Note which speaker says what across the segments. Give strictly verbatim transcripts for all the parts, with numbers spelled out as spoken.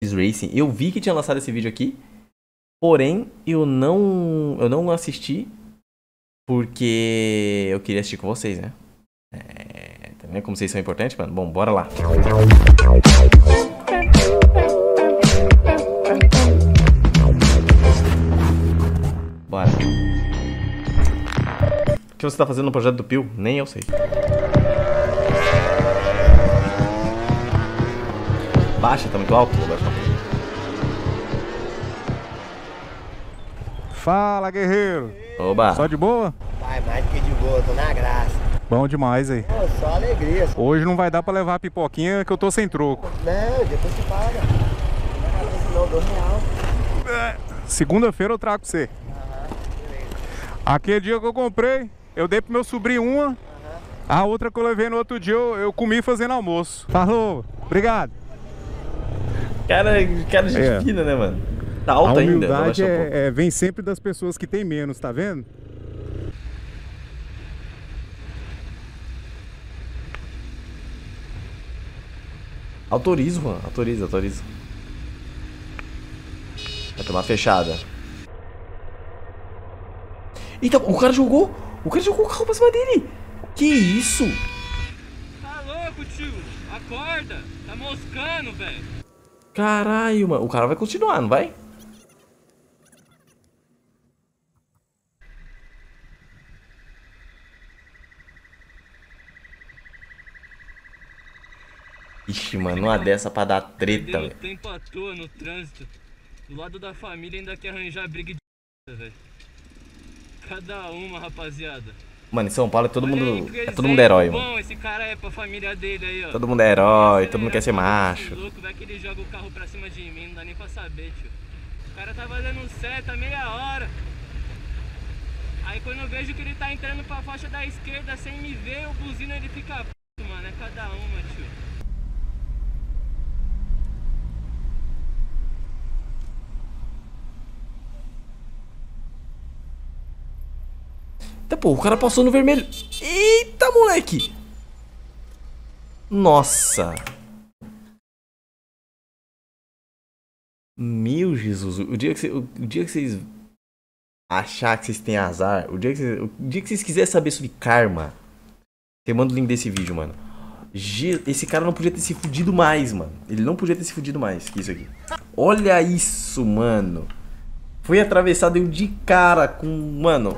Speaker 1: X Racing. Eu vi que tinha lançado esse vídeo aqui, porém eu não, eu não assisti porque eu queria assistir com vocês, né? É, tá vendo como vocês são importantes, mano? Bom, bora lá. Bora. O que você tá fazendo no projeto do Pio? Nem eu sei. Baixa, tá muito alto? Vou baixar um pouco.
Speaker 2: Fala, guerreiro!
Speaker 1: Oba!
Speaker 2: Só de boa?
Speaker 3: Vai, mais do que de boa, tô na graça.
Speaker 2: Bom demais aí.
Speaker 3: Pô, só alegria. Só...
Speaker 2: Hoje não vai dar pra levar a pipoquinha que eu tô sem troco.
Speaker 3: Não, depois você paga. Não, dou real.
Speaker 2: É, segunda-feira eu trago pra você.
Speaker 3: Aham, beleza.
Speaker 2: Aquele dia que eu comprei, eu dei pro meu sobrinho uma. Aham. A outra que eu levei no outro dia eu, eu comi fazendo almoço. Falou, obrigado.
Speaker 1: Cara, cara gente
Speaker 2: É.
Speaker 1: fina, né, mano? Tá alto
Speaker 2: a
Speaker 1: ainda.
Speaker 2: humildade
Speaker 1: um
Speaker 2: é, é, vem sempre das pessoas que tem menos, tá vendo?
Speaker 1: Autorizo, mano. Autoriza, autoriza. Vai tomar fechada. Eita, o cara jogou. O cara jogou o carro pra cima dele. Que isso?
Speaker 4: Tá louco, tio? Acorda! Tá moscando, velho!
Speaker 1: Caralho, mano. O cara vai continuar, não vai? Ixi, mano, uma dessa pra dar treta,
Speaker 4: Deu
Speaker 1: velho.
Speaker 4: tempo à toa no trânsito. Do lado da família ainda quer arranjar briga de velho. Cada uma, rapaziada.
Speaker 1: Mano, em São Paulo é todo
Speaker 4: Olha aí,
Speaker 1: mundo.
Speaker 4: que
Speaker 1: É todo mundo herói,
Speaker 4: bom
Speaker 1: mano.
Speaker 4: esse cara é pra família dele aí, ó.
Speaker 1: Todo mundo é herói, todo mundo quer ser macho.
Speaker 4: Louco, vai que ele joga o carro pra cima de mim, não dá nem pra saber, tio. O cara tá fazendo seta meia hora. Aí quando eu vejo que ele tá entrando pra faixa da esquerda sem me ver, eu buzino, ele fica puto, mano. É cada uma, tio.
Speaker 1: Eita, pô, o cara passou no vermelho. Eita, moleque. Nossa. Meu Jesus. O dia que, cê, o, o dia que vocês achar que vocês têm azar, o dia que, cê, o dia que vocês quiserem saber sobre karma, você manda o link desse vídeo, mano. Esse cara não podia ter se fudido mais, mano. Ele não podia ter se fudido mais que isso aqui. Olha isso, mano. Foi atravessado eu de cara com... Mano...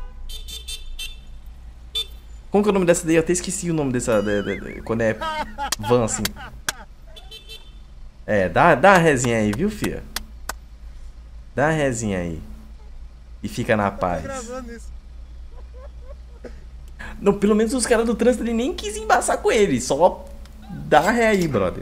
Speaker 1: Como que é o nome dessa daí? Eu até esqueci o nome dessa... De, de, de, quando é van, assim. É, dá, dá uma resinha aí, viu, fia? Dá uma resinha aí. E fica na paz. Não, pelo menos os caras do trânsito ele nem quis embaçar com ele. Só dá ré aí, brother.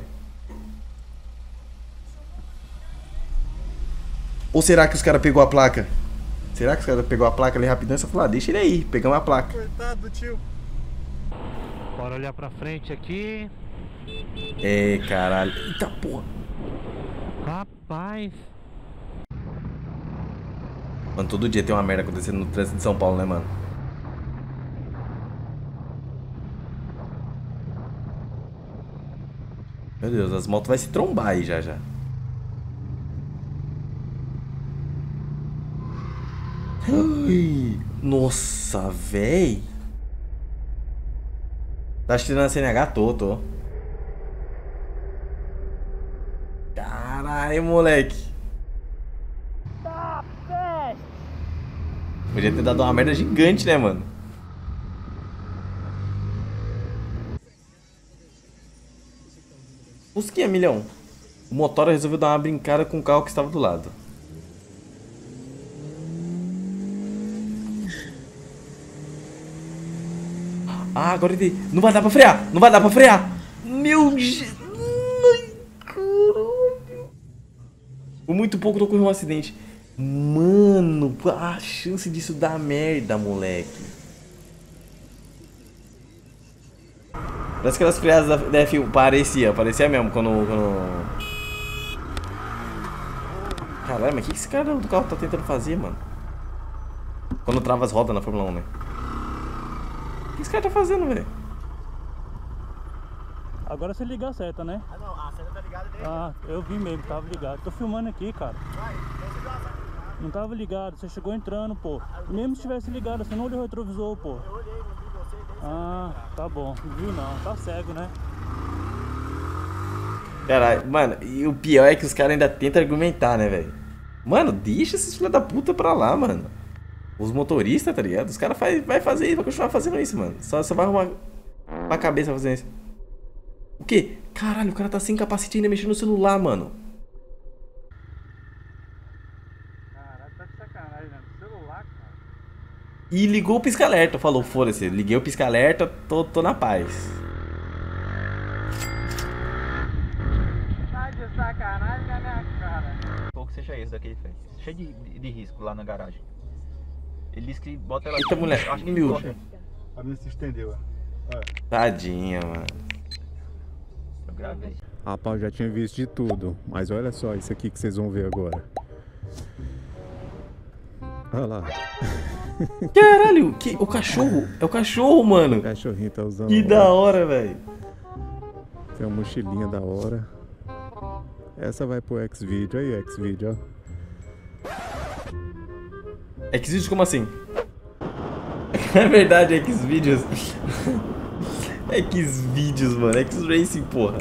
Speaker 1: Ou será que os caras pegou a placa? Será que os caras pegou a placa ali rapidão e só falou, ah, deixa ele aí, pegamos a placa.
Speaker 3: Coitado do tio.
Speaker 5: Bora olhar pra frente aqui.
Speaker 1: É, caralho. Eita porra.
Speaker 5: Rapaz.
Speaker 1: Mano, todo dia tem uma merda acontecendo no trânsito de São Paulo, né, mano? Meu Deus, as motos vão se trombar aí já já. Ai, nossa, véi. Tá tirando a C N H? Tô, tô. Caralho, moleque. Podia ter dado uma merda gigante, né, mano? Fusquinha, milhão. O motora resolveu dar uma brincada com o carro que estava do lado. Ah, agora ele... Não vai dar pra frear! Não vai dar pra frear! Meu Jesus! Ai, caralho! Por muito pouco não ocorreu um acidente. Mano, a chance disso dar merda, moleque. Parece que aquelas freadas da, da F um parecia, parecia mesmo quando... quando... Caralho, mas o que esse cara do carro tá tentando fazer, mano? Quando trava as rodas na Fórmula um, né? O que esse cara tá fazendo, velho?
Speaker 5: Agora você liga a seta, né?
Speaker 3: Ah não, a seta tá ligada desde
Speaker 5: Ah, eu vi mesmo, tava ligado. Tô filmando aqui, cara. Não tava ligado, você chegou entrando, pô. Mesmo se tivesse ligado, você não olhou o retrovisor, pô.
Speaker 3: Eu olhei, não vi você.
Speaker 5: Ah, tá bom. Não viu não, tá cego, né?
Speaker 1: Caralho, mano, e o pior é que os caras ainda tentam argumentar, né, velho? Mano, deixa esses filhos da puta pra lá, mano. Os motoristas, tá ligado? Os caras vai, vai fazer isso, vai continuar fazendo isso, mano. Só, só vai arrumar uma cabeça fazendo isso. O quê? Caralho, o cara tá sem capacete ainda mexendo no celular, mano.
Speaker 5: Caralho, tá de sacanagem, né? No celular, cara.
Speaker 1: E ligou o pisca-alerta. Falou, foda-se, liguei o pisca-alerta, tô, tô na paz.
Speaker 5: Tá de sacanagem na minha cara.
Speaker 6: Qual que seja esse daqui, velho? Cheio de, de, de risco lá na garagem. Ele disse que bota ela...
Speaker 1: Eita, mulher.
Speaker 6: Acho que
Speaker 1: Meu.
Speaker 6: bota-
Speaker 7: A minha se estendeu, ó.
Speaker 1: Tadinha, mano.
Speaker 6: Eu gravei.
Speaker 2: Rapaz, eu já tinha visto de tudo. Mas olha só isso aqui que vocês vão ver agora. Olha lá.
Speaker 1: Caralho, que, o cachorro. É o cachorro, mano.
Speaker 2: O cachorrinho tá usando.
Speaker 1: Que da hora, velho.
Speaker 2: Tem uma mochilinha da hora. Essa vai pro Xvideo. Aí, Xvideo, ó.
Speaker 1: Xvideos como assim? É verdade, Xvideos. Xvideos, mano. X-Racing, porra.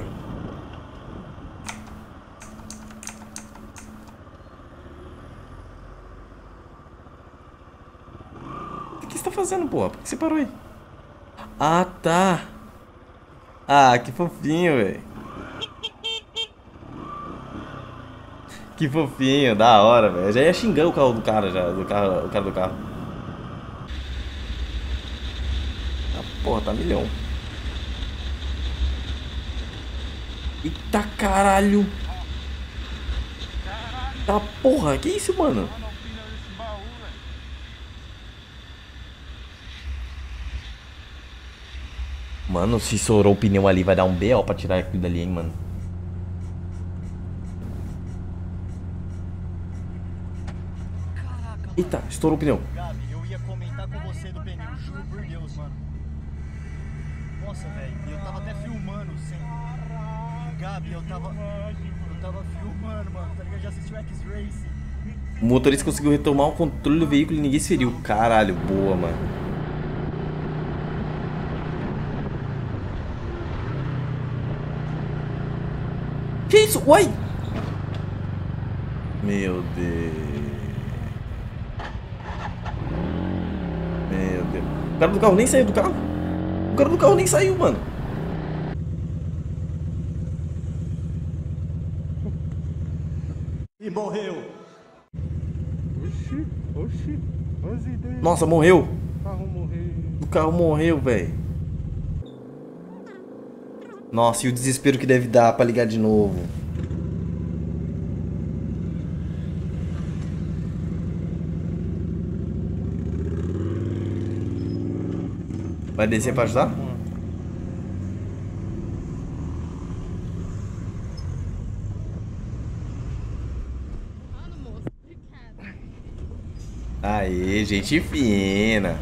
Speaker 1: O que você tá fazendo, porra? Por que você parou aí? Ah, tá. Ah, que fofinho, velho. Que fofinho, da hora, velho. Eu já ia xingar o carro do cara, já. Do carro, o cara do carro. Ah, porra, tá milhão. Eita caralho. Tá porra, que isso, mano? Mano, se estourou o pneu ali, vai dar um B O pra tirar aquilo dali, hein, mano. Eita, estourou o pneu.
Speaker 3: Gabi, eu ia comentar com você do pneu, juro por Deus, mano. Nossa, velho, eu tava até filmando sem. Gabi, eu tava. Eu tava filmando, mano, tá ligado? Já assistiu X-Racing.
Speaker 1: O motorista conseguiu retomar o controle do veículo e ninguém se feriu. Caralho, boa, mano. Que isso? Uai! Meu Deus. Meu Deus. O cara do carro nem saiu do carro. O cara do carro nem saiu, mano.
Speaker 3: E morreu.
Speaker 2: Oxi, oxi. As ideias.
Speaker 1: Nossa, morreu.
Speaker 2: O carro morreu.
Speaker 1: O carro morreu, velho. Nossa, e o desespero que deve dar pra ligar de novo. Vai descer pra ajudar? Aê, gente fina.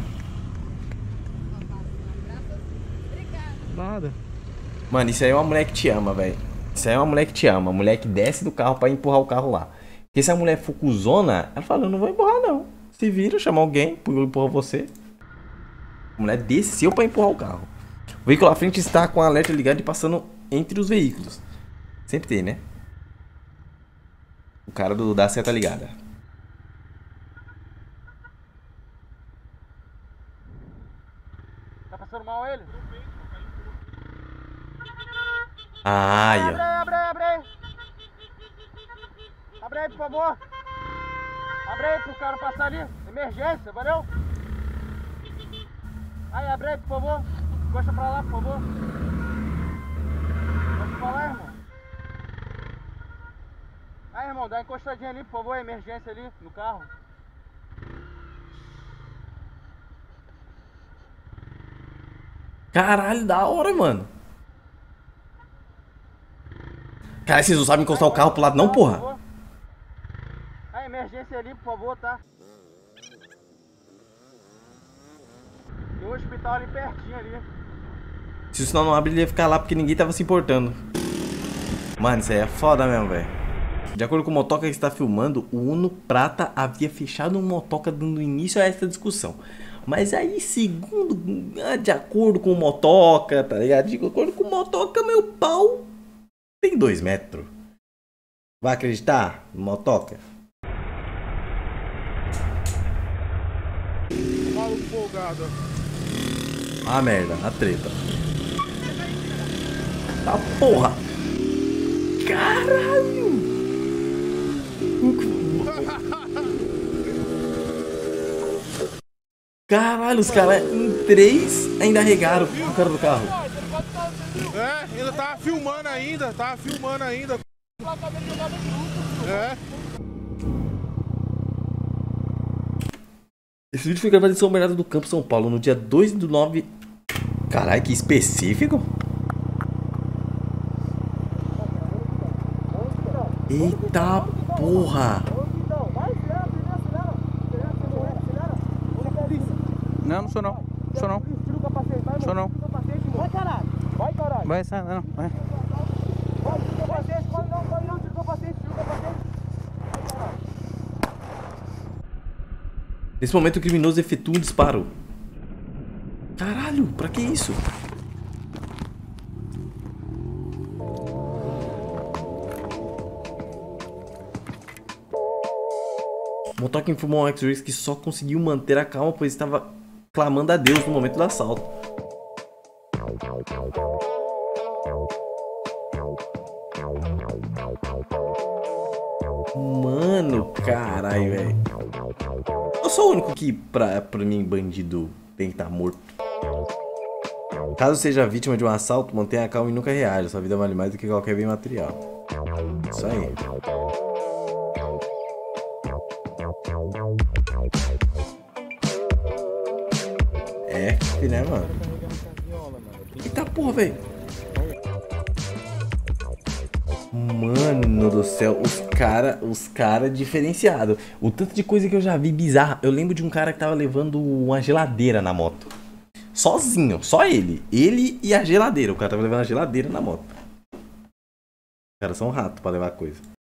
Speaker 5: Nada.
Speaker 1: Mano, isso aí é uma mulher que te ama, velho. Isso aí é uma mulher que te ama. A mulher que desce do carro pra empurrar o carro lá. Porque se a mulher for cuzona, ela fala, eu não vou empurrar não. Se vira, chama alguém, eu empurro você. A mulher desceu pra empurrar o carro. O veículo à frente está com o alerta ligado e passando entre os veículos. Sempre tem, né? O cara do, da seta ligada.
Speaker 5: Tá passando mal ele?
Speaker 1: Ai,
Speaker 5: Abre
Speaker 1: ó.
Speaker 5: aí, abre aí, abre aí. Abre aí, por favor. Abre aí pro cara passar ali. Emergência, valeu? Aí, abre aí, por favor. Encosta pra lá, por favor. Encosta pra lá, irmão. Aí, irmão, dá uma encostadinha ali, por favor. Emergência ali, no carro.
Speaker 1: Caralho, da hora, mano. Cara, vocês não sabem encostar o carro pro lado não, porra?
Speaker 5: Aí, emergência ali, por favor, tá? Tem um hospital ali pertinho ali.
Speaker 1: Se o sinal não abre, ele ia ficar lá porque ninguém tava se importando. Mano, isso aí é foda mesmo, velho. De acordo com o motoca que está filmando, o Uno Prata havia fechado um motoca dando início a essa discussão. Mas aí, segundo, de acordo com o motoca, tá ligado? De acordo com o motoca, meu pau tem dois metros. Vai acreditar no motoca?
Speaker 8: Maluco folgado.
Speaker 1: Ah, merda, a treta. Tá porra! Caralho! Caralho, os caras em três ainda regaram o cara do carro.
Speaker 8: É, ainda tava filmando ainda, tava filmando ainda. É.
Speaker 1: Esse vídeo foi gravado em São Bernardo do Campo, São Paulo, no dia dois do nove. Caralho, que específico! Eita porra!
Speaker 5: Não, não sou não. Sou não. Sou não.
Speaker 3: Vai, caralho. Vai, caralho.
Speaker 5: Vai, sai, não. Vai.
Speaker 3: Vai, tira o capacete. Vai, não, vai, não, tira o capacete, tira o capacete.
Speaker 1: Nesse momento, o criminoso efetua um disparo. Caralho, pra que isso? O motoca informou ao X-Rays que só conseguiu manter a calma pois estava clamando a Deus no momento do assalto. Mano, caralho, velho. Eu sou o único que, pra, pra mim, bandido tem que estar morto. Caso seja vítima de um assalto, mantenha a calma e nunca reaja. Sua vida vale mais do que qualquer bem material. Isso aí. É, né, mano? Eita porra, velho. Mano do céu, os cara, os cara diferenciado. O tanto de coisa que eu já vi bizarra. Eu lembro de um cara que tava levando uma geladeira na moto. Sozinho, só ele. Ele e a geladeira. O cara tava levando a geladeira na moto. Os caras são um rato pra levar coisa.